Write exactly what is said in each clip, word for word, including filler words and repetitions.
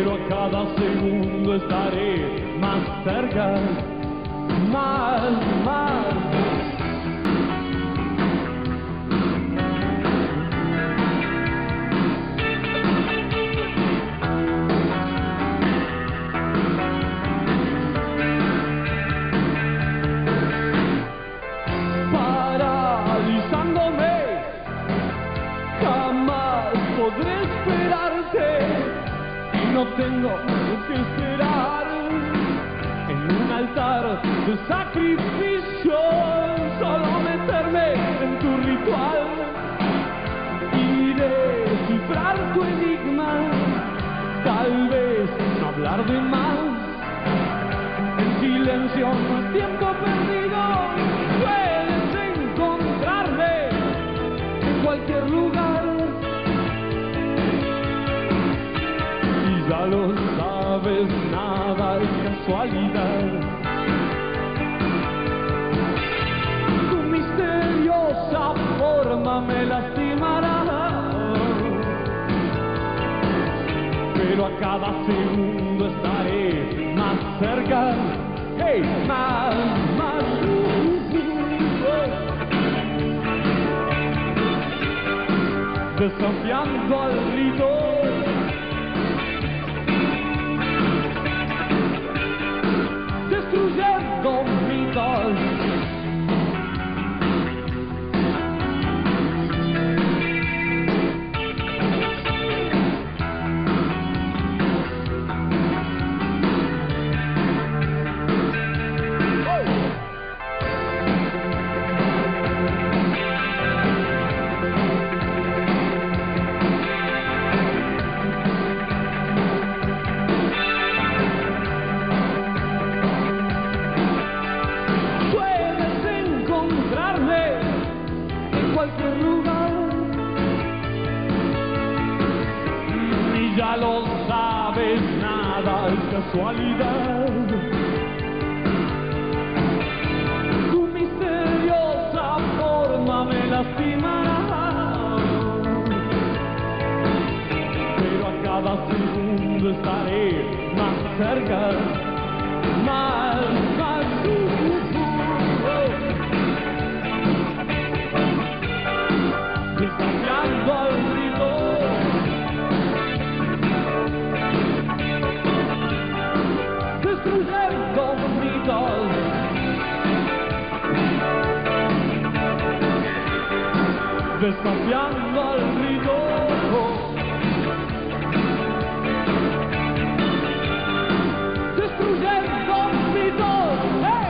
pero a cada segundo estaré más cerca, más, más. Paralizándome, jamás podré esperarte y no tengo que esperar en un altar de sacrificio, solo meterme en tu ritual y descifrar tu enigma, tal vez no hablar de más, en silencio no es tiempo perdido, puedes encontrarme en cualquier lugar y ya lo sabes, nada es casualidad. Tu misteriosa forma me lastimará, pero a cada segundo estaré más cerca, hey, más, más, uh, uh, uh, desafiando al rito. Destruyendo mitos, cualquier lugar y ya lo sabes, nada es casualidad. Tu misteriosa forma me lastimará, pero a cada segundo estaré más cerca, más, más, uh, uh, uh, oh. Desafiando al rito, destruyendo mitos, desafiando al rito, destruyendo mitos, ¡hey!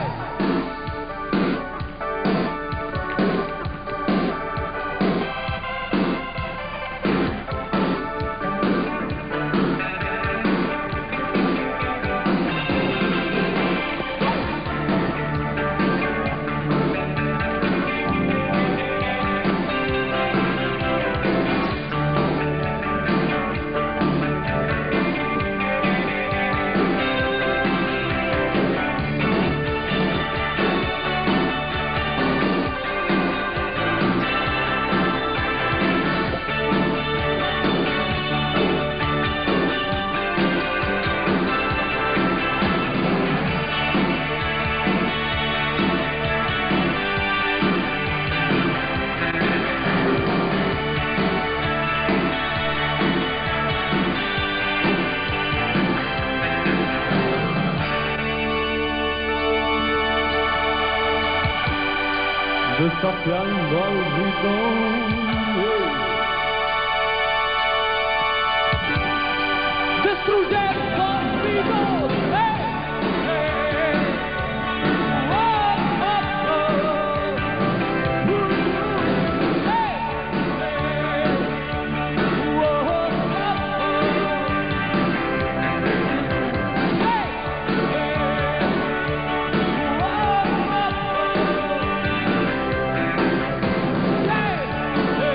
Desafiando al rito, destruyendo mitos, hey, hey, oh, oh, oh, uh, hey, hey, oh, oh, oh, hey, hey, oh, oh, oh.